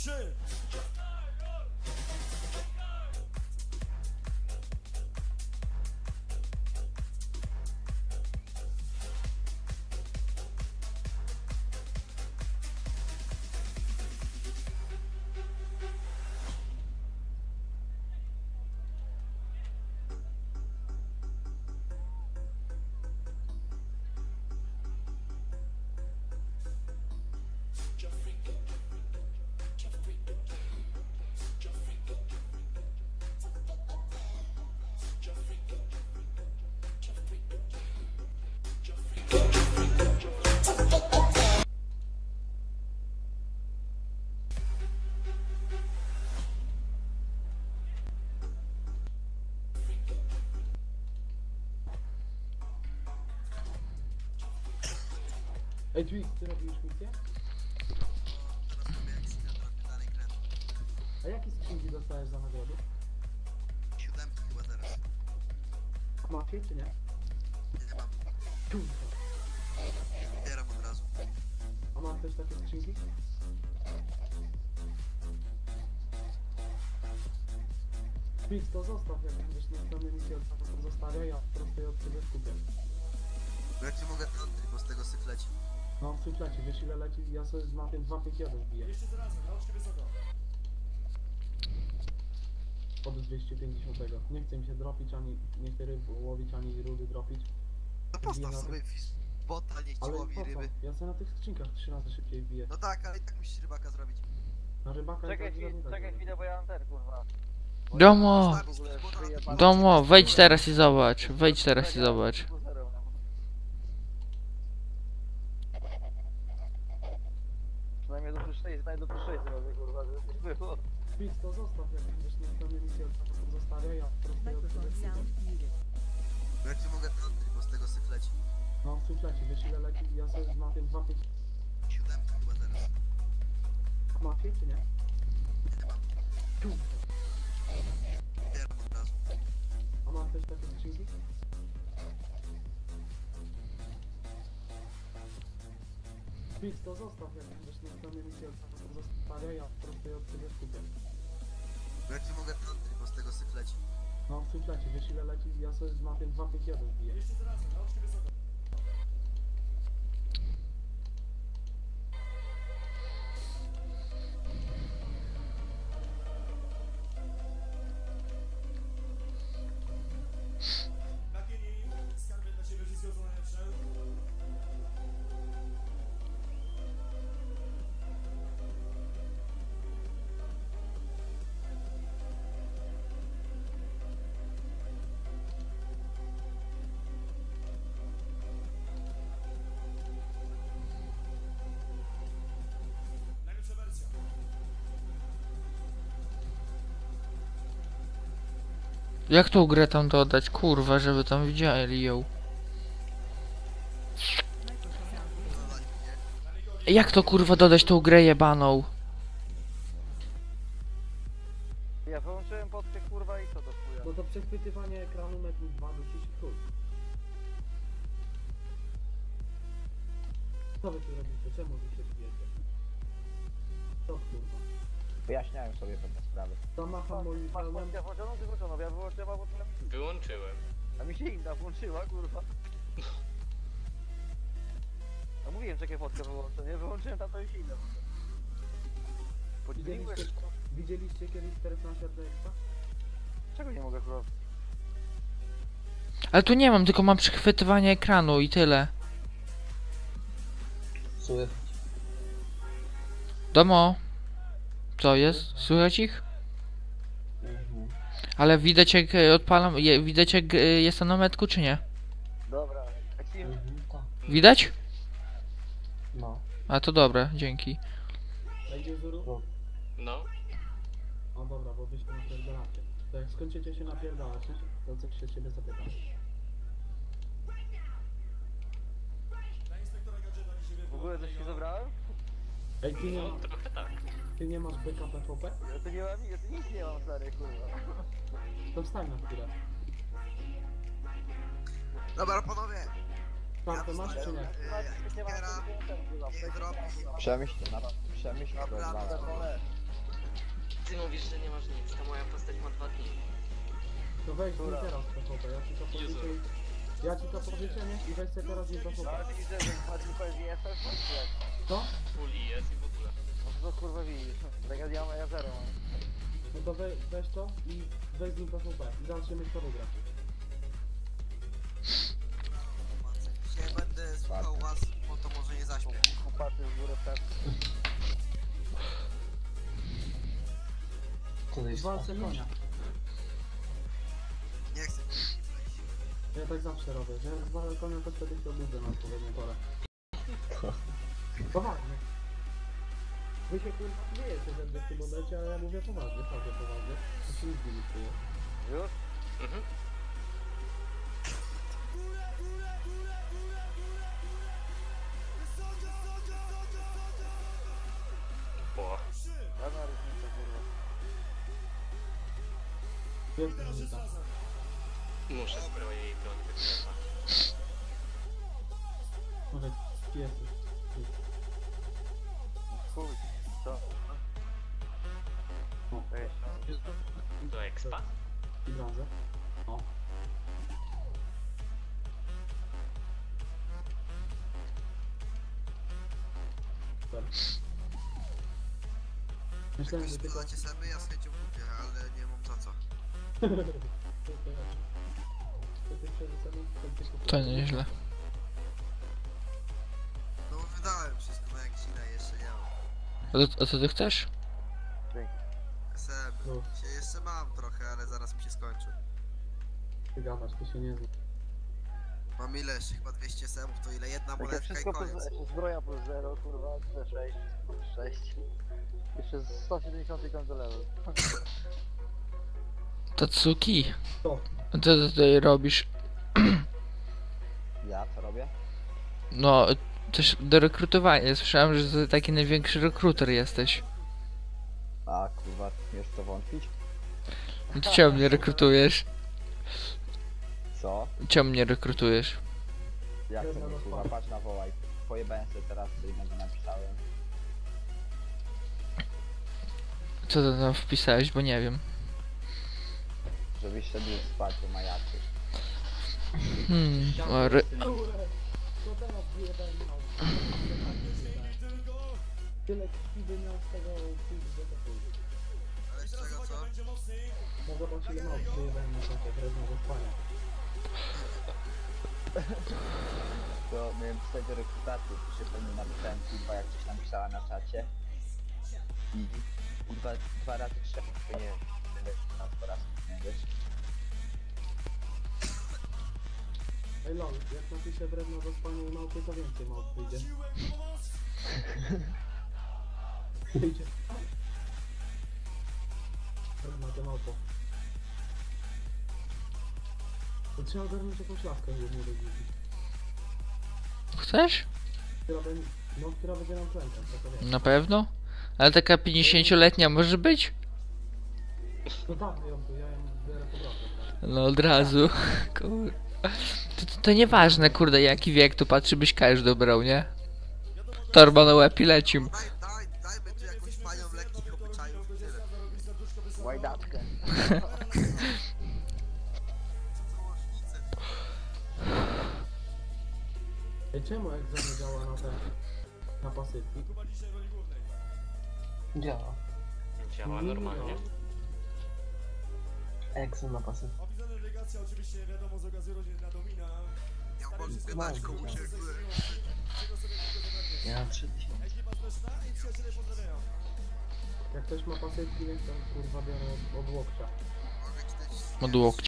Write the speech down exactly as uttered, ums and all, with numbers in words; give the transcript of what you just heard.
trzy. Ej, Twix, ty robisz misję? A jakie skrzynki dostajesz za nagrody? Siódemki chyba teraz. Masz je, czy nie? Nie mam. Kurwa. Zbieram od razu. A masz też takie skrzynki? Twix, to zostaw, jak będziesz następne misje to zostawiaj, ja po prostu je od ciebie kupię. Bo jak ci mogę to oddać, bo z tego syf leci. No, syf leci, wiesz ile leci? Ja sobie z mapiem dwa pięć jeden biję. Jeszcze zaraz, nauczkę wysoko. Od dwieście pięćdziesiąt. Nie chcę mi się dropić, ani nie chcę ryb łowić, ani rudy dropić. No postaw sobie bota, niech ci Ale łowi po co? ryby. Ja sobie na tych skrzynkach trzy razy szybciej biję. No tak, ale i tak musisz rybaka zrobić. Na rybaka Czekaj, i tak chwilę, nie da czekaj się. chwilę, bo ja mam ten, kurwa. Bo Domo, ja w ogóle wyjebane- domo, wejdź teraz i zobacz, wejdź teraz i zobacz. Przynajmniej do plus sześć, przynajmniej do plus sześć robię, kurwa, żeby coś było. Twix, to zostaw, jak będziesz następne misje to zostawiaj, ja po prostu je od ciebie Microphone kupię. sound muted. Bo jak ci mogę to oddać, bo z tego syf leci. No, syf leci, wiesz ile leci? Ja sobie z mapiem dwa pięć. Siódemki chyba teraz. Masz je, czy nie? Nie mam. Kurwa. Zbieram od razu. A masz też takie skrzynki? Twix, to zostaw, jak będziesz następne misje to zostawiaj, ja po prostu je od ciebie kupię. Bo jak ci mogę to oddać, bo z tego syf leci. No, syf leci, wiesz ile leci? Ja sobie z mapiem dwa pięć jeden biję. Jeszcze zaraz, nauczkę wysoko. Makieni, skarby dla ciebie, wszystko co najlepsze. Najlepsza wersja. Jak tą grę tam dodać, kurwa, żeby tam widzieli ją? Jak to kurwa dodać tą grę jebaną? Ja wyłączyłem podkę, kurwa, i co to chuja? No to przechwytywanie ekranu metru dwa dusi się chuj. Co wy tu robicie? Czemu wy się bijecie? Co kurwa? Wyjaśniają sobie pewne sprawy. Ta mapa Masz moim podkę pełnem. włączoną, czy włączoną? Ja wyłączyłem, bo to... Wyłączyłem. A mi się inna włączyła, kurwa. A mówiłem, czekaj, fotkę wyłączę, nie? Wyłączyłem tam, to już inne. Podzieliłeś? Widzieliście, widzieliście kiedyś czternaście R D X-a? Czego nie mogę, kurwa? Ale tu nie mam, tylko mam przechwytywanie ekranu i tyle. Słychać. Domo, co jest? Słychać ich? Ale widać jak e, odpalam, je, widać jak e, jestem na metku czy nie? Dobra, lecimy. Widać? No. A to dobra, dzięki. Będzie Zuru? No. O dobra, bo wy się napierdalacie. To jak skończycie się napierdalać, nie? To coś się ciebie zapytam. Dla inspektora gadżeta nie się W ogóle coś się zabrałem? Ej, ty nie, No trochę tak. ty nie masz B K P V P? Ja tu nie mam, ja tu nic nie mam, stary, kurwa. To wstań na chwilę. Dobra, panowie. Tam to masz czy nie? Kiera, niech zrobi. Przemyśl to, na, przemyśl to, Dobra, dwa razy. Ty mówisz, że nie masz nic, ta moja postać ma dwa dni. To weź mi Dobra. teraz P V P, ja ci to pożyczę i... Ja ci to pożyczę, nie? I weź sobie teraz mi P V No P. ale widzę, że bardziej pewnie jest też czy jak? Co? Puli jest i w ogóle. No to kurwa widzisz. Tak jak ja mam, ja zero mam. No to we, weź to i weź z nim P V P. I dam się mieć to wygrać. Dzisiaj będę słuchał was, bo to może nie zaśpię. Kupaty z góry pet. W walce konia. Nie chcę. Ja tak zawsze robię, że jak zwalę konia, to wtedy się obudzę na odpowiednią porę. Poważnie. Wy się kurwa śmiejecie ze mnie w tym momencie, ale ja mówię poważnie, naprawdę poważnie. To się nigdy nie czuję. Już? Mhm. O, Ładna różnica kurwa. Jest różnica. muszę spróbować jej broń wykrywa. Może piesy. Chuj. Co? O. Weź. Do expa? I brązę. O. Super. Myślałem, że Jak tylko... sprzedacie sobie, ja z chęcią kupię, ale nie mam za co. To nieźle. No wydałem wszystko na Jankina, jeszcze nie mam. A to, a co ty chcesz? S M. No. Się jeszcze mam trochę, ale zaraz mi się skończy. Ty gadasz, ty się nie zna. Mam ile jeszcze? Chyba dwieście S M-ów, to ile? Jedna Jak ja monetka i wszystko plus, koniec. jeszcze zbroja plus zero, kurwa, C sześć, sześć. Jeszcze sto siedemdziesiąt piąty level. Tatsuki. To. Co ty tutaj robisz? Ja co robię? No, też do rekrutowania. Słyszałem, że ty taki największy rekruter jesteś. A kurwa, jest to wątpić? No to czemu mnie rekrutujesz? Co? Czemu mnie rekrutujesz? Jak to nie kurwa, patrz na wołaj. Pojebałem sobie teraz, co innego napisałem. Co ty tam wpisałeś, bo nie wiem. Żebyś szedł spać, bo majaczy. Hmm, o, re... To teraz wyjebałem na Tyle krwi by miał z tego pójść, że to pójść. Ale z czego co? No zobacz ile małp wyjebałem na koncie, drewno do spania. To miałem pisać o rekrutacji, to się pewnie napisałem kurwa, jak coś napisała na czacie. I kurwa dwa razy trzech, to nie wiem, tyle na dwa razy, nie wiesz? Ej lol, jak napiszę drewno do spania i małpy, to więcej małp wyjdzie. Wyjdzie. Drewno to małpo. To trzeba ogarnąć jakąś laskę, żeby mnie rozliczyć. Chcesz? Która będzie, no, która będzie nam klękać, to to wiem. Na pewno? Ale taka pięćdziesięcioletnia może być? To dawno ją tu, ja ją biorę po drodze. No od razu. Kur... To, to, to nieważne, kurde, jaki wiek, to patrzy byś każdy dobrał, nie? Torba na łeb i lecim. Daj, daj, dajmy tu jakąś panią lekkich obyczajów i tyle. Łajdaczkę. Ej, czemu jak nie działa na te... na pasywki? Działa. Działa normalnie. Exo na pasy. Opisana delegacja oczywiście wiadomo z okazji rodzin na Domina. Ja mogę dać komuś jak byłem. Czego sobie tylko zabraknie. Ja mam trzy tysiące. Ekipa straszna i przyjaciele pozdrawiają. Jak ktoś ma pasywki, niech tam kurwa biorę od, od łokcia. Mogę ci dać... Od łokcia.